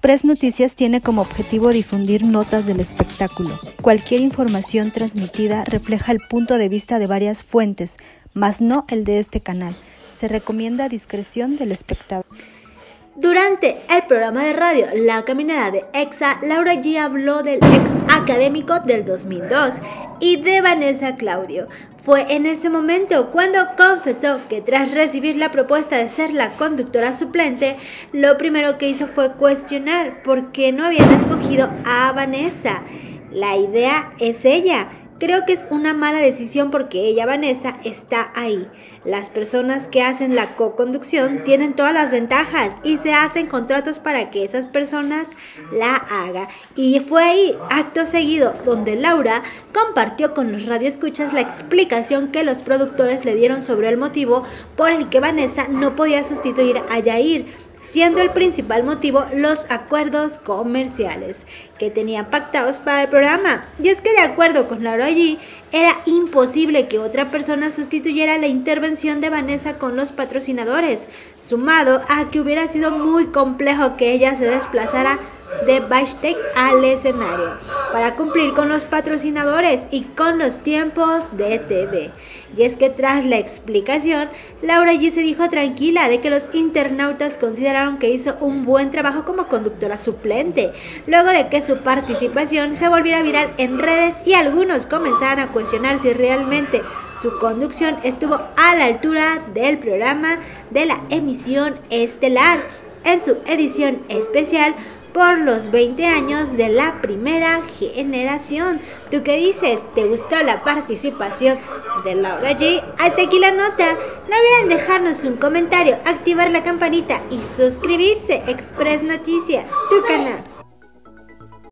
Express Noticias tiene como objetivo difundir notas del espectáculo. Cualquier información transmitida refleja el punto de vista de varias fuentes, mas no el de este canal. Se recomienda discreción del espectador. Durante el programa de radio La Caminera de EXA, Laura G habló del ex académico del 2002 y de Vanessa Claudio. Fue en ese momento cuando confesó que tras recibir la propuesta de ser la conductora suplente, lo primero que hizo fue cuestionar por qué no habían escogido a Vanessa. La idea es ella. Creo que es una mala decisión porque ella, Vanessa, está ahí. Las personas que hacen la co-conducción tienen todas las ventajas y se hacen contratos para que esas personas la hagan. Y fue ahí, acto seguido, donde Laura compartió con los radioescuchas la explicación que los productores le dieron sobre el motivo por el que Vanessa no podía sustituir a Yair, siendo el principal motivo los acuerdos comerciales que tenían pactados para el programa. Y es que de acuerdo con Laura G, era imposible que otra persona sustituyera la intervención de Vanessa con los patrocinadores, sumado a que hubiera sido muy complejo que ella se desplazara de backstage al escenario para cumplir con los patrocinadores y con los tiempos de TV. Y es que tras la explicación, Laura G se dijo tranquila de que los internautas consideraron que hizo un buen trabajo como conductora suplente, luego de que su participación se volviera viral en redes y algunos comenzaron a cuestionar si realmente su conducción estuvo a la altura del programa de la emisión estelar en su edición especial por los 20 años de la primera generación. ¿Tú qué dices? ¿Te gustó la participación de Laura G? Hasta aquí la nota. No olviden dejarnos un comentario, activar la campanita y suscribirse. Express Noticias, tu canal.